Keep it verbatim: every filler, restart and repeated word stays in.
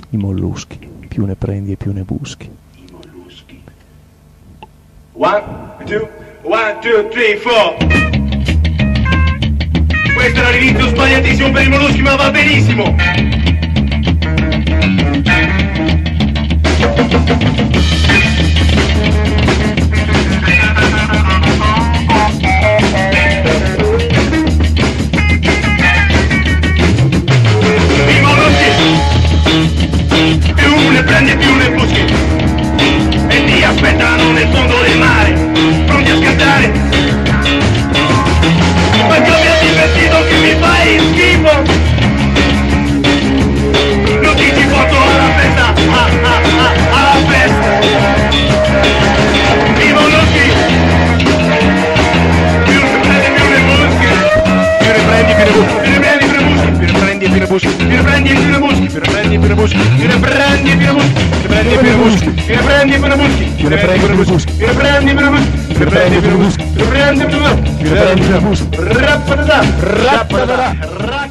I molluschi, più ne prendi e più ne buschi. I molluschi. One, two, one, two, three, four. Questo era l'inizio sbagliatissimo per i molluschi, ma va benissimo. Più ne prendi più ne buschi e ti aspettano nel fondo del mare, pronti a scattare. Ma cambiati il vestito che mi fai schifo, non ti ci porto alla festa, ah, ah, ah, alla festa. I molluschi, più ne prendi più ne buschi, più ne prendi più ne buschi, più ne prendi più ne buschi, più ne prendi più ne buschi, più ne prendi più ne buschi, più ne prendi più ne buschi, più ne prendi più ne buschi, più ne prendi più ne buschi, più ne prendi più ne buschi, più ne prendi più ne buschi, più ne prendi più ne buschi, più ne prendi più ne buschi, più ne prendi più ne buschi, più ne prendi più ne buschi, rappadà, rappadà.